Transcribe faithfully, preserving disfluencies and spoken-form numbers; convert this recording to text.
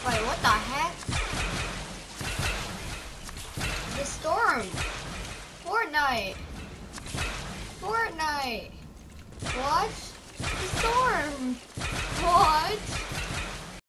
Wait, what the heck? The storm. Fortnite. Fortnite. What? The storm. What?